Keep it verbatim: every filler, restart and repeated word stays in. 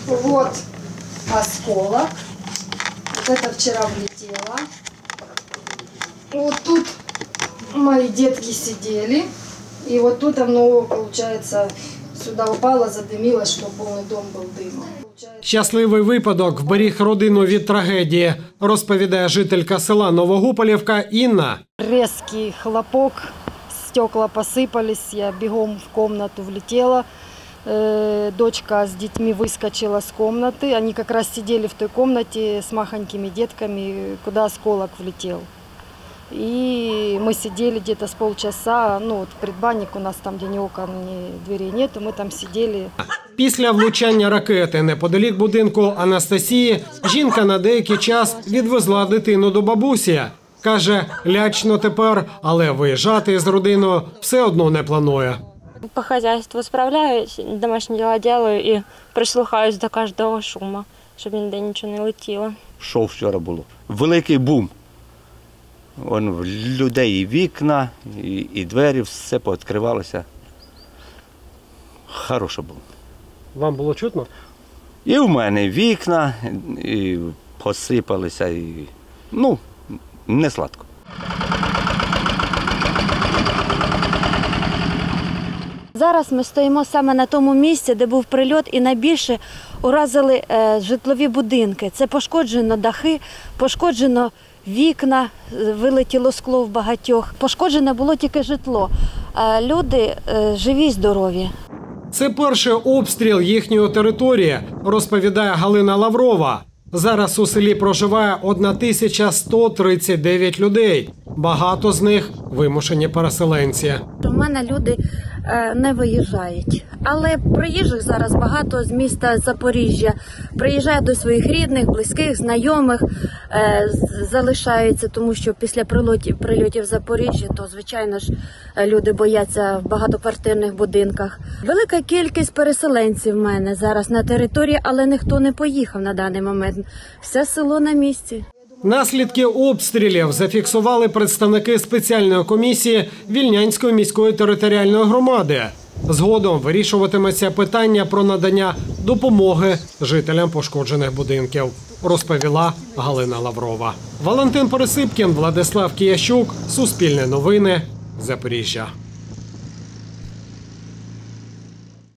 Вот осколок. Вот это вчера влетело. Вот тут мои детки сидели. И вот тут оно, получается, сюда упало, задымилось, что полный дом был дымом. Щасливий випадок вберіг родину від трагедії, розповідає жителька села Новогуполівка Інна. Резкий хлопок, стекла посыпались, я бегом в комнату влетела. Дочка с детьми выскочила с комнаты. Они как раз сидели в той комнате с махонькими детками, куда осколок влетел. И мы сидели где-то с полчаса, ну вот предбанник у нас там, где ни окон, ни дверей нету, мы там сидели. Після влучання ракети неподалік будинку Анастасії жінка на деякий час відвезла дитину до бабусі. Каже, лячно тепер, але виїжджати з родиною все одно не планує. По хазяйству справляюсь, домашні діла делаю і прислухаюсь до кожного шуму, щоб ніде нічого не летіло. Що вчора було? Великий бум. Вон в людей і вікна, і, і двері, все пооткривалося. Хороше було. Вам було чутно? І в мене вікна, і посипалися, і, ну, не сладко. Зараз ми стоїмо саме на тому місці, де був прильот, і найбільше уразили е, житлові будинки. Це пошкоджено дахи, пошкоджено вікна, вилетіло скло в багатьох. Пошкоджене було тільки житло. А люди е, живі й здорові. Це перший обстріл їхньої території, розповідає Галина Лаврова. Зараз у селі проживає тисяча сто тридцять дев'ять людей. Багато з них – вимушені переселенці. У мене люди не виїжджають, але приїжджих зараз багато з міста Запоріжжя. Приїжджають до своїх рідних, близьких, знайомих, залишаються, тому що після прильотів, прильотів в Запоріжжі, то, звичайно ж, люди бояться в багатоквартирних будинках. Велика кількість переселенців в мене зараз на території, але ніхто не поїхав на даний момент. Все село на місці. Наслідки обстрілів зафіксували представники спеціальної комісії Вільнянської міської територіальної громади. Згодом вирішуватиметься питання про надання допомоги жителям пошкоджених будинків, розповіла Галина Лаврова. Валентин Пересипкін, Владислав Киящук, Суспільне новини, Запоріжжя.